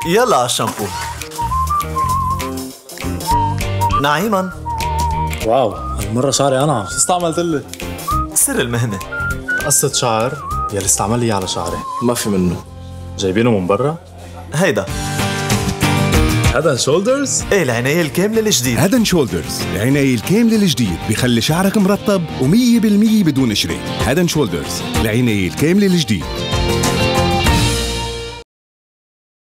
يلا على الشامبو. نعيما. واو، هالمرة شعري أنعم. شو استعملت لي؟ سر المهنة. قصة شعر يلي استعمل لي على شعري. ما في منه. جايبينه من برا؟ هيدا هيد شولدرز؟ ايه العناية الكاملة الجديد. هيد اند شولدرز، العناية الكاملة الجديد بخلي شعرك مرطب و100% بدون شري. هيد اند شولدرز، العناية الكاملة الجديد.